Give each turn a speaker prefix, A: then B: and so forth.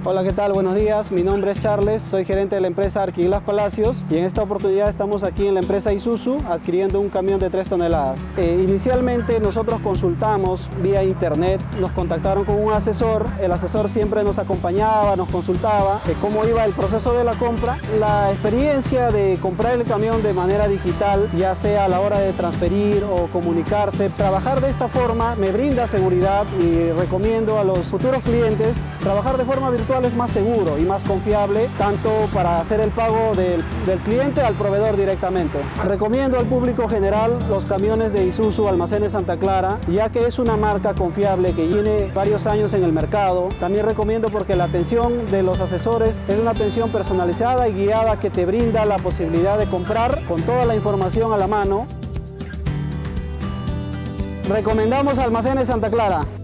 A: Hola, ¿qué tal? Buenos días. Mi nombre es Charles, soy gerente de la empresa Arquiglas Palacios y en esta oportunidad estamos aquí en la empresa Isuzu adquiriendo un camión de 3 toneladas. Inicialmente nosotros consultamos vía internet, nos contactaron con un asesor, el asesor siempre nos acompañaba, nos consultaba cómo iba el proceso de la compra. La experiencia de comprar el camión de manera digital, ya sea a la hora de transferir o comunicarse, trabajar de esta forma me brinda seguridad y recomiendo a los futuros clientes trabajar de forma virtual. Es más seguro y más confiable, tanto para hacer el pago del cliente al proveedor directamente. Recomiendo al público general los camiones de Isuzu Almacenes Santa Clara, ya que es una marca confiable que tiene varios años en el mercado. También recomiendo porque la atención de los asesores es una atención personalizada y guiada que te brinda la posibilidad de comprar con toda la información a la mano. Recomendamos Almacenes Santa Clara.